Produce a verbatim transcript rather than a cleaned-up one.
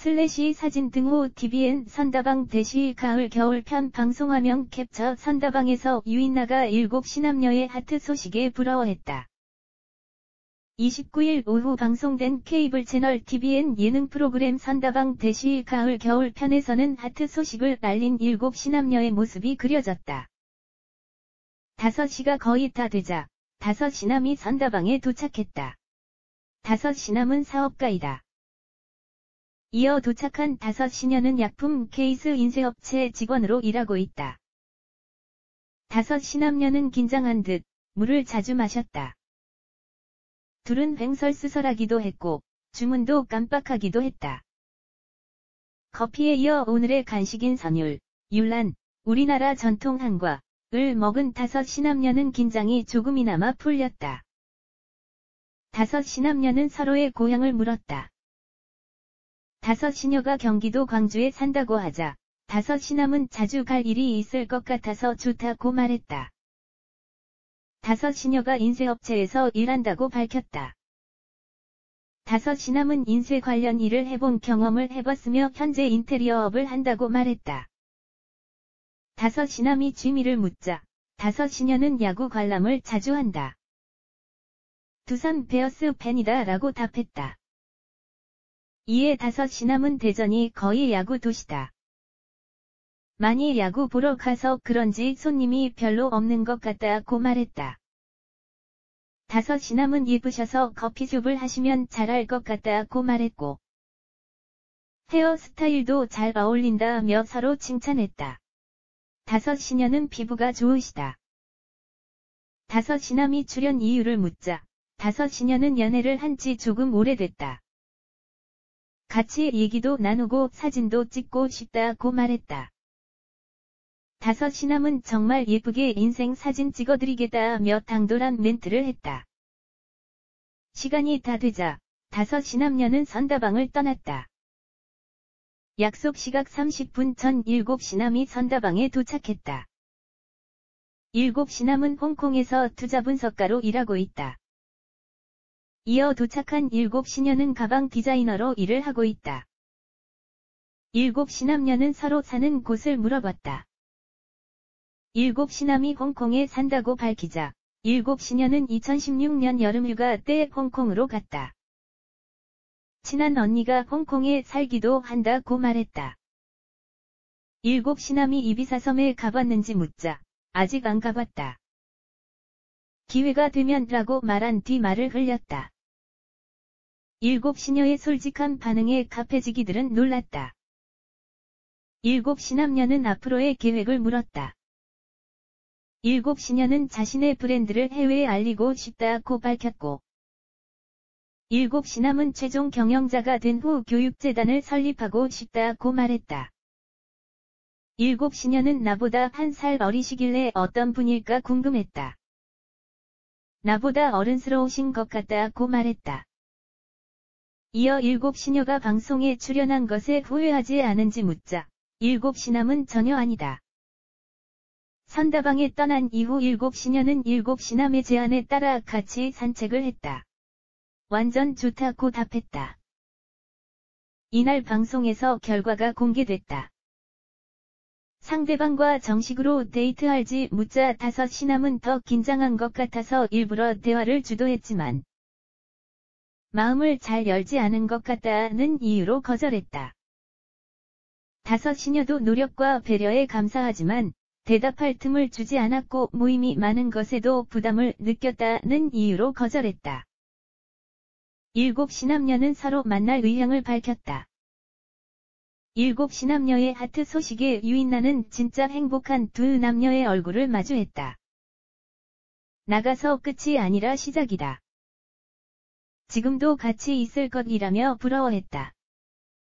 슬래시 사진 등호 티비엔 선다방 대시 가을 겨울 편 방송화면 캡처 선다방에서 유인나가 일곱 시남녀의 하트 소식에 부러워했다. 이십구일 오후 방송된 케이블 채널 티비엔 예능 프로그램 선다방 대시 가을 겨울 편에서는 하트 소식을 알린 일곱 시남녀의 모습이 그려졌다. 다섯 시가 거의 다 되자 다섯 시남이 선다방에 도착했다. 다섯 시남은 사업가이다. 이어 도착한 다섯 시녀는 약품 케이스 인쇄업체 직원으로 일하고 있다. 다섯 시남녀는 긴장한 듯 물을 자주 마셨다. 둘은 횡설수설하기도 했고 주문도 깜빡하기도 했다. 커피에 이어 오늘의 간식인 선율, 율란, 우리나라 전통 한과를 먹은 다섯 시남녀는 긴장이 조금이나마 풀렸다. 다섯 시남녀는 서로의 고향을 물었다. 다섯 시녀가 경기도 광주에 산다고 하자 다섯 시남은 자주 갈 일이 있을 것 같아서 좋다고 말했다. 다섯 시녀가 인쇄업체에서 일한다고 밝혔다. 다섯 시남은 인쇄 관련 일을 해본 경험을 해봤으며 현재 인테리어업을 한다고 말했다. 다섯 시남이 취미를 묻자 다섯 시녀는 야구 관람을 자주 한다. 두산 베어스 팬이다 라고 답했다. 이에 다섯 시남은 대전이 거의 야구 도시다. 많이 야구 보러 가서 그런지 손님이 별로 없는 것 같다고 말했다. 다섯 시남은 예쁘셔서 커피숍을 하시면 잘할 것 같다고 말했고 헤어스타일도 잘 어울린다며 서로 칭찬했다. 다섯 시녀는 피부가 좋으시다. 다섯 시남이 출연 이유를 묻자 다섯 시녀는 연애를 한 지 조금 오래됐다. 같이 얘기도 나누고 사진도 찍고 싶다고 말했다. 다섯 시남은 정말 예쁘게 인생 사진 찍어드리겠다며 당돌한 멘트를 했다. 시간이 다 되자 다섯 시남녀는 선다방을 떠났다. 약속 시각 삼십 분 전 일곱 시남이 선다방에 도착했다. 일곱 시남은 홍콩에서 투자 분석가로 일하고 있다. 이어 도착한 일곱 시녀는 가방 디자이너로 일을 하고 있다. 일곱 시남녀는 서로 사는 곳을 물어봤다. 일곱 시남이 홍콩에 산다고 밝히자 일곱 시녀는 이천십육 년 여름휴가 때 홍콩으로 갔다. 친한 언니가 홍콩에 살기도 한다고 말했다. 일곱 시남이 이비사섬에 가봤는지 묻자 아직 안 가봤다. 기회가 되면 라고 말한 뒤 말을 흘렸다. 일곱 시녀의 솔직한 반응에 카페지기들은 놀랐다. 일곱 시남녀는 앞으로의 계획을 물었다. 일곱 시녀는 자신의 브랜드를 해외에 알리고 싶다고 밝혔고 일곱 시남은 최종 경영자가 된 후 교육재단을 설립하고 싶다고 말했다. 일곱 시녀는 나보다 한 살 어리시길래 어떤 분일까 궁금했다. 나보다 어른스러우신 것 같다고 말했다. 이어 일곱 시녀가 방송에 출연한 것에 후회하지 않은지 묻자 일곱 시남은 전혀 아니다. 선다방에 떠난 이후 일곱 시녀는 일곱 시남의 제안에 따라 같이 산책을 했다. 완전 좋다고 답했다. 이날 방송에서 결과가 공개됐다. 상대방과 정식으로 데이트할지 묻자 다섯 시남은 더 긴장한 것 같아서 일부러 대화를 주도했지만 마음을 잘 열지 않은 것 같다는 이유로 거절했다. 다섯 시녀도 노력과 배려에 감사하지만 대답할 틈을 주지 않았고 모임이 많은 것에도 부담을 느꼈다는 이유로 거절했다. 일곱 시남녀는 서로 만날 의향을 밝혔다. 일곱 시남녀의 하트 소식에 유인나는 진짜 행복한 두 남녀의 얼굴을 마주했다. 나가서 끝이 아니라 시작이다. 지금도 같이 있을 것이라며 부러워했다.